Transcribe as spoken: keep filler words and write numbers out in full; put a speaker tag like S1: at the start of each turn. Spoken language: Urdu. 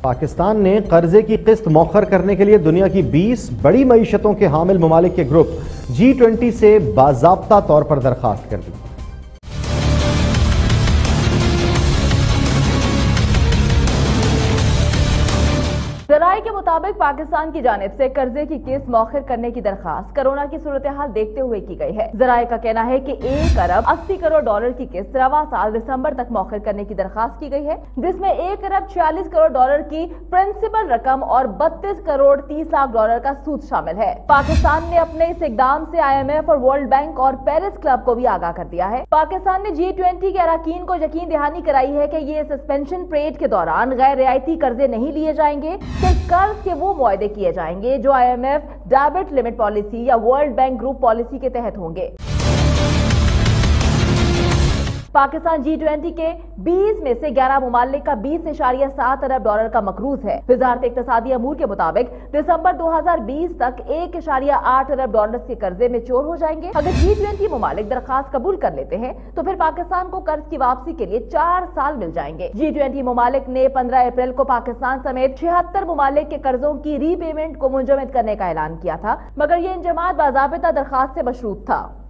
S1: پاکستان نے قرضے کی قسط مؤخر کرنے کے لیے دنیا کی بیس بڑی معیشتوں کے حامل ممالک کے گروپ جی ٹوینٹی سے باضابطہ طور پر درخواست کر دی۔
S2: ذرائع کے مطابق پاکستان کی جانب سے قرضے کی قسط مؤخر کرنے کی درخواست کرونا کی صورتحال دیکھتے ہوئے کی گئی ہے۔ ذرائع کا کہنا ہے کہ ایک ارب اسی کروڑ ڈالر کی قسط رواں سال دسمبر تک مؤخر کرنے کی درخواست کی گئی ہے، جس میں ایک ارب چھیالیس کروڑ ڈالر کی پرنسپل رقم اور بتیس کروڑ تیس لاکھ ڈالر کا سود شامل ہے۔ پاکستان نے اپنے اس اقدام سے آئی ایم ایف اور ورلڈ بینک اور پیرس کلب کو بھی آگاہ کر دیا ہے۔ پاکستان نے جی ٹوینٹی کے اراکین کو یقین دہانی کرائی ہے کہ یہ سسپینشن پریڈ کے دوران غیر رعایتی قرضے نہیں لیے جائیں گے، صرف قرض کے وہ معاہدے کیے جائیں گے جو آئی ایم ایف ڈیبٹ لمٹ پالیسی یا ورلڈ بینک گروپ پالیسی کے تحت ہوں گے۔ پاکستان جی ٹوینٹی کے بیس میں سے گیارہ ممالک کا بیس اشاریہ سات ارب ڈالر کا مقروض ہے۔ وزارت اقتصادی امور کے مطابق دسمبر دو ہزار بیس تک ایک اشاریہ آٹھ ارب ڈالر کے قرضے میں چور ہو جائیں گے۔ اگر جی ٹوینٹی ممالک درخواست قبول کر لیتے ہیں تو پھر پاکستان کو قرض کی واپسی کے لیے چار سال مل جائیں گے۔ جی ٹوینٹی ممالک نے پندرہ اپریل کو پاکستان سمیت چھہتر ممالک کے قرضوں کی ری پیمنٹ کو منجمد کرنے کا اعلان کیا تھا، مگر یہ انجماد باضابطہ درخواست سے مشروط تھا۔